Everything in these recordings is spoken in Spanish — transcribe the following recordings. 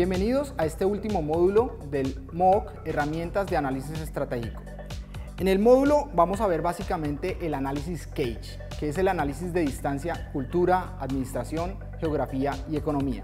Bienvenidos a este último módulo del MOOC, Herramientas de Análisis Estratégico. En el módulo vamos a ver básicamente el análisis CAGE, que es el análisis de distancia, cultura, administración, geografía y economía.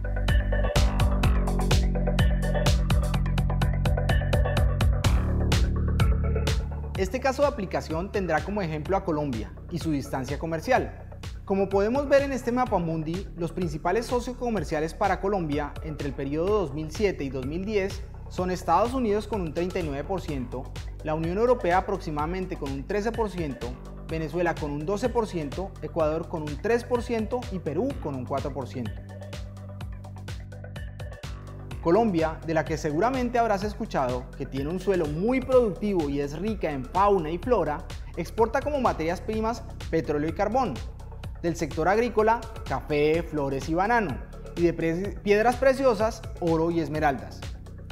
Este caso de aplicación tendrá como ejemplo a Colombia y su distancia comercial. Como podemos ver en este mapamundi, los principales socios comerciales para Colombia entre el periodo 2007 y 2010 son Estados Unidos con un 39%, la Unión Europea aproximadamente con un 13%, Venezuela con un 12%, Ecuador con un 3% y Perú con un 4%. Colombia, de la que seguramente habrás escuchado que tiene un suelo muy productivo y es rica en fauna y flora, exporta como materias primas petróleo y carbón. Del sector agrícola, café, flores y banano, y de piedras preciosas, oro y esmeraldas.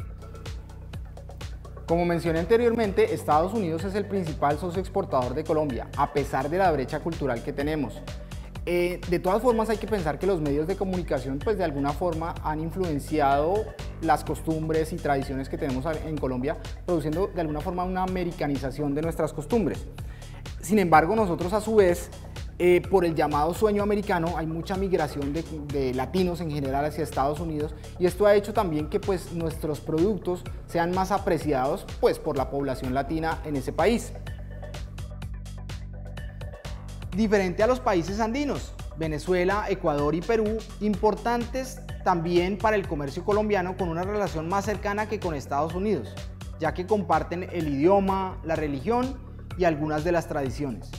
Como mencioné anteriormente, Estados Unidos es el principal socio exportador de Colombia, a pesar de la brecha cultural que tenemos. De todas formas, hay que pensar que los medios de comunicación pues de alguna forma han influenciado las costumbres y tradiciones que tenemos en Colombia, produciendo de alguna forma una americanización de nuestras costumbres. Sin embargo, nosotros a su vez, por el llamado sueño americano, hay mucha migración de latinos en general hacia Estados Unidos, y esto ha hecho también que pues nuestros productos sean más apreciados pues por la población latina en ese país. Diferente a los países andinos, Venezuela, Ecuador y Perú, importantes también para el comercio colombiano, con una relación más cercana que con Estados Unidos, ya que comparten el idioma, la religión y algunas de las tradiciones.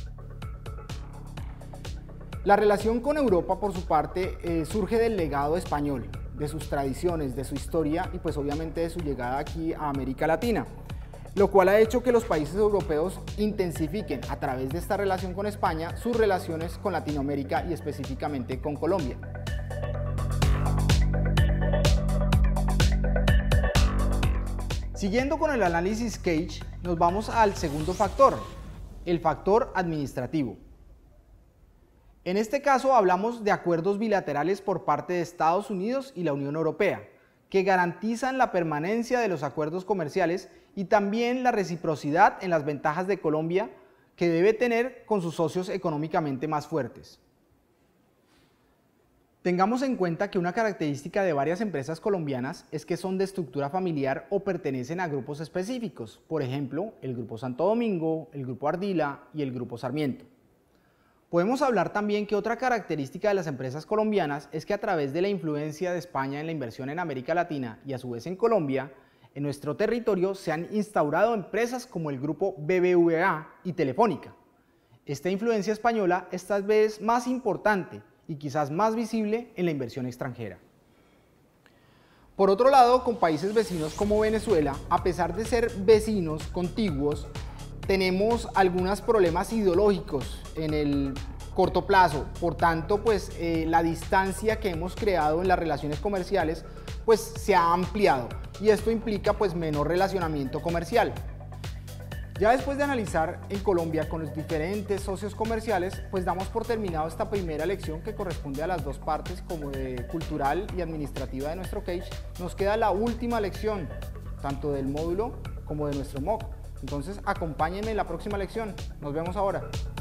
La relación con Europa, por su parte, surge del legado español, de sus tradiciones, de su historia y pues obviamente de su llegada aquí a América Latina, lo cual ha hecho que los países europeos intensifiquen a través de esta relación con España sus relaciones con Latinoamérica y específicamente con Colombia. Siguiendo con el análisis CAGE, nos vamos al segundo factor, el factor administrativo. En este caso hablamos de acuerdos bilaterales por parte de Estados Unidos y la Unión Europea, que garantizan la permanencia de los acuerdos comerciales y también la reciprocidad en las ventajas de Colombia que debe tener con sus socios económicamente más fuertes. Tengamos en cuenta que una característica de varias empresas colombianas es que son de estructura familiar o pertenecen a grupos específicos, por ejemplo, el Grupo Santo Domingo, el Grupo Ardila y el Grupo Sarmiento. Podemos hablar también que otra característica de las empresas colombianas es que a través de la influencia de España en la inversión en América Latina y a su vez en Colombia, en nuestro territorio se han instaurado empresas como el grupo BBVA y Telefónica. Esta influencia española es tal vez más importante y quizás más visible en la inversión extranjera. Por otro lado, con países vecinos como Venezuela, a pesar de ser vecinos contiguos, tenemos algunos problemas ideológicos en el corto plazo. Por tanto, pues la distancia que hemos creado en las relaciones comerciales pues se ha ampliado, y esto implica pues menor relacionamiento comercial. Ya después de analizar en Colombia con los diferentes socios comerciales, pues damos por terminado esta primera lección que corresponde a las dos partes, como de cultural y administrativa de nuestro CAGE. Nos queda la última lección, tanto del módulo como de nuestro MOOC. Entonces, acompáñenme en la próxima lección. Nos vemos ahora.